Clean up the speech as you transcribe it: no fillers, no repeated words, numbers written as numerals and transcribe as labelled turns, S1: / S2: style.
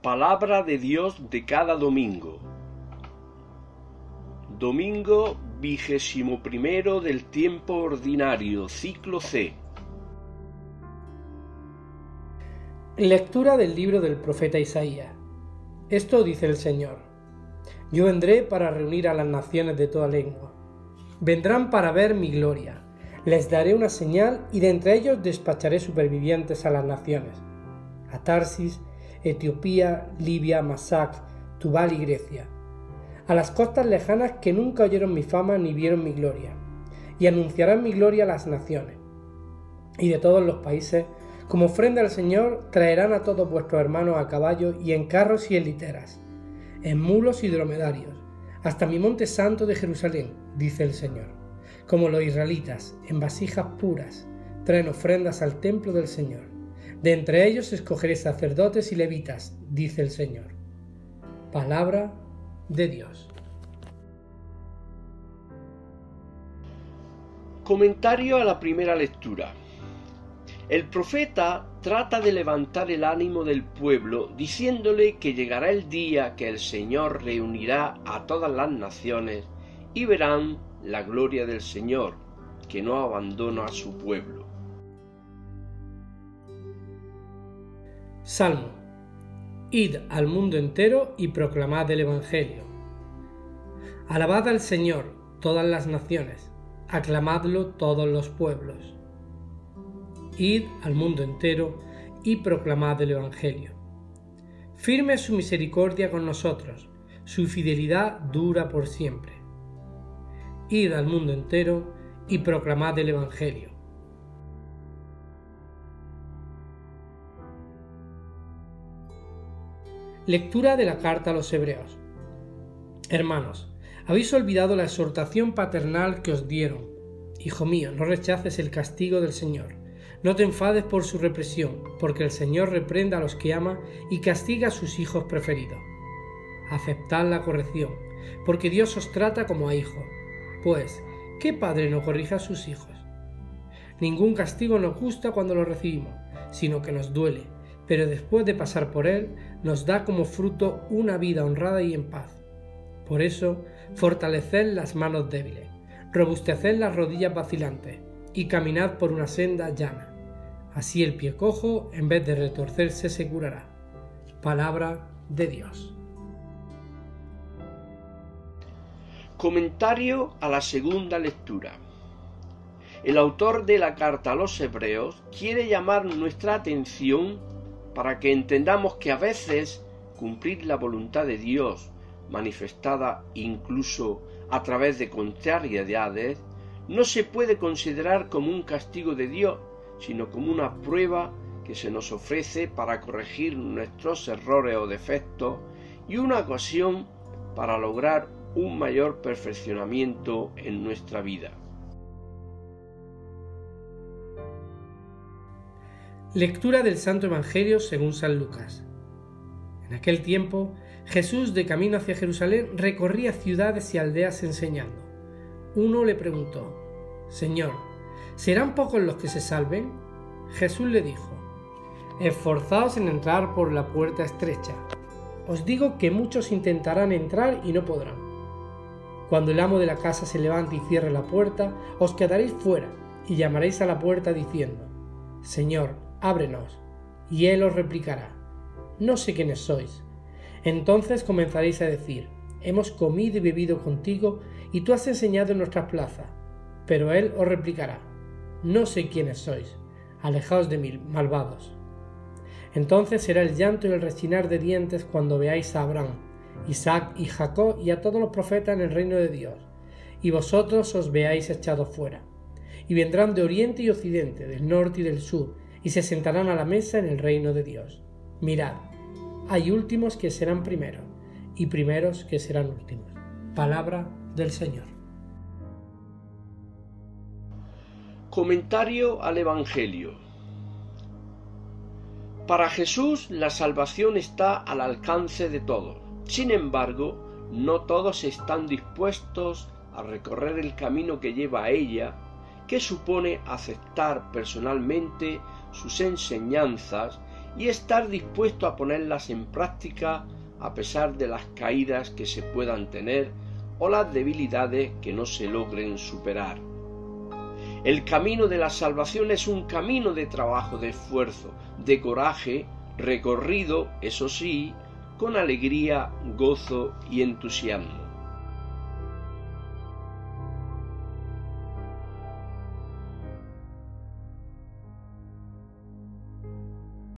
S1: Palabra de Dios de cada domingo. Domingo 21 del tiempo ordinario, ciclo C.
S2: Lectura del libro del profeta Isaías. Esto dice el Señor: Yo vendré para reunir a las naciones de toda lengua. Vendrán para ver mi gloria. Les daré una señal y de entre ellos despacharé supervivientes a las naciones: a Tarsis, Etiopía, Libia, Masac, Tubal y Grecia, a las costas lejanas que nunca oyeron mi fama ni vieron mi gloria, y anunciarán mi gloria a las naciones. Y de todos los países, como ofrenda al Señor, traerán a todos vuestros hermanos a caballo y en carros y en literas, en mulos y dromedarios, hasta mi monte santo de Jerusalén, dice el Señor. Como los israelitas, en vasijas puras, traen ofrendas al templo del Señor. De entre ellos escogeré sacerdotes y levitas, dice el Señor. Palabra de Dios.
S1: Comentario a la primera lectura. El profeta trata de levantar el ánimo del pueblo diciéndole que llegará el día que el Señor reunirá a todas las naciones y verán la gloria del Señor, que no abandona a su pueblo.
S2: Salmo. Id al mundo entero y proclamad el Evangelio. Alabad al Señor, todas las naciones, aclamadlo todos los pueblos. Id al mundo entero y proclamad el Evangelio. Firme es su misericordia con nosotros, su fidelidad dura por siempre. Id al mundo entero y proclamad el Evangelio. Lectura de la carta a los Hebreos. Hermanos, habéis olvidado la exhortación paternal que os dieron. Hijo mío, no rechaces el castigo del Señor. No te enfades por su represión, porque el Señor reprende a los que ama y castiga a sus hijos preferidos. Aceptad la corrección, porque Dios os trata como a hijos. Pues, ¿qué padre no corrige a sus hijos? Ningún castigo nos gusta cuando lo recibimos, sino que nos duele, pero después de pasar por él, nos da como fruto una vida honrada y en paz. Por eso, fortaleced las manos débiles, robusteced las rodillas vacilantes, y caminad por una senda llana. Así el pie cojo, en vez de retorcerse, se curará. Palabra de Dios.
S1: Comentario a la segunda lectura. El autor de la carta a los Hebreos quiere llamar nuestra atención para que entendamos que a veces cumplir la voluntad de Dios, manifestada incluso a través de contrariedades, no se puede considerar como un castigo de Dios, sino como una prueba que se nos ofrece para corregir nuestros errores o defectos y una ocasión para lograr un mayor perfeccionamiento en nuestra vida.
S2: Lectura del Santo Evangelio según San Lucas. En aquel tiempo, Jesús, de camino hacia Jerusalén, recorría ciudades y aldeas enseñando. Uno le preguntó: Señor, ¿serán pocos los que se salven? Jesús le dijo: Esforzaos en entrar por la puerta estrecha. Os digo que muchos intentarán entrar y no podrán. Cuando el amo de la casa se levante y cierre la puerta, os quedaréis fuera y llamaréis a la puerta diciendo: Señor, ábrenos. Y él os replicará: No sé quiénes sois. Entonces comenzaréis a decir: Hemos comido y bebido contigo y tú has enseñado en nuestras plazas. Pero él os replicará: No sé quiénes sois. Alejaos de mí, malvados. Entonces será el llanto y el rechinar de dientes cuando veáis a Abraham, Isaac y Jacob y a todos los profetas en el reino de Dios, y vosotros os veáis echados fuera. Y vendrán de oriente y occidente, del norte y del sur, y se sentarán a la mesa en el reino de Dios. Mirad, hay últimos que serán primeros, y primeros que serán últimos. Palabra del Señor.
S1: Comentario al Evangelio. Para Jesús la salvación está al alcance de todos. Sin embargo, no todos están dispuestos a recorrer el camino que lleva a ella, que supone aceptar personalmente sus enseñanzas y estar dispuesto a ponerlas en práctica a pesar de las caídas que se puedan tener o las debilidades que no se logren superar. El camino de la salvación es un camino de trabajo, de esfuerzo, de coraje, recorrido, eso sí, con alegría, gozo y entusiasmo.